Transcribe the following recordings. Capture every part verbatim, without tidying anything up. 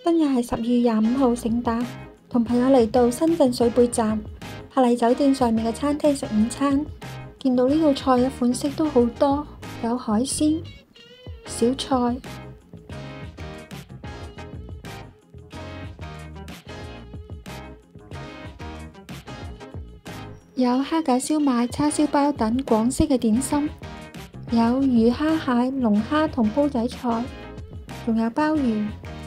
今日係十二月廿五號聖誕，同朋友嚟到深圳水貝站柏麗酒店上面嘅餐廳食午餐，見到呢道菜嘅款式都好多，有海鮮、小菜，有蝦餃燒賣、叉燒包等廣式嘅點心，有魚蝦蟹、龍蝦同煲仔菜，仲有鮑魚。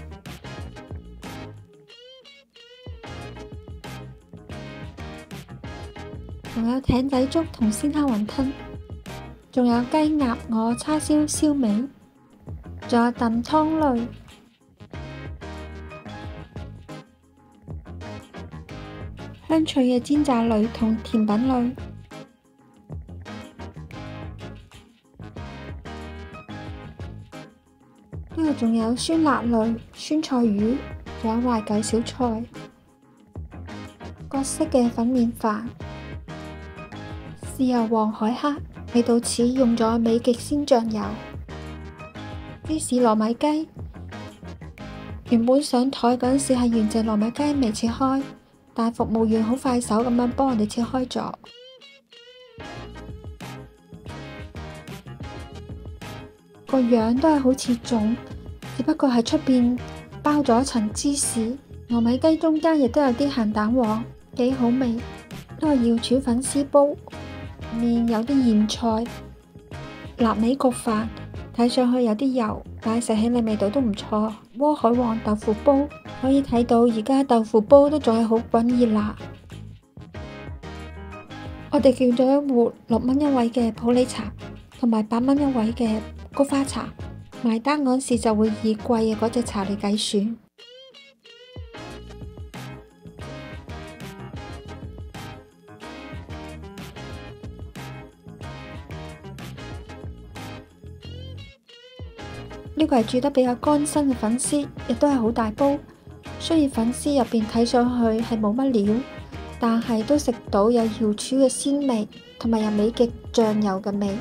仲有艇仔粥同鮮蝦雲吞，仲有雞鴨鵝叉燒燒味，仲有燉湯類，香脆嘅煎炸類同甜品類。呢度仲有酸辣類、酸菜魚，仲有懷舊小菜，各式嘅粉麵飯。豉油黃海蝦，味道似用咗美極鮮醬油。芝士糯米雞，原本上台嗰陣時係原隻糯米雞未切開，但服務員好快手咁樣幫我哋切開咗。個樣都係好似粽，只不過係出邊包咗一層芝士。糯米雞中間亦都有啲鹹蛋黃，幾好味。都係瑤柱粉絲煲。面有啲莧菜，臘味焗飯，睇上去有啲油，但係食起嚟味道都唔錯。窩海王豆腐煲，可以睇到而家豆腐煲都仲係好滾熱辣。我哋叫咗一壺六蚊一位嘅普洱茶，同埋八蚊一位嘅菊花茶。埋單嗰時就會以貴嘅嗰隻茶嚟計算。呢個係煮得比較乾身嘅粉絲，亦都係好大煲。雖然粉絲入邊睇上去係冇乜料，但係都食到有瑤柱嘅鮮味，同埋有美極醬油嘅味。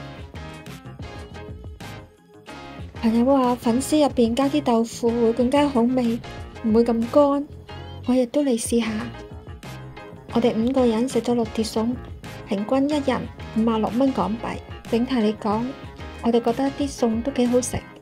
朋友話粉絲入邊加啲豆腐會更加好味，唔會咁乾。我亦都嚟試下。我哋五個人食咗六碟餸，平均一人五十六蚊港幣。整體嚟講，我哋覺得啲餸都幾好食。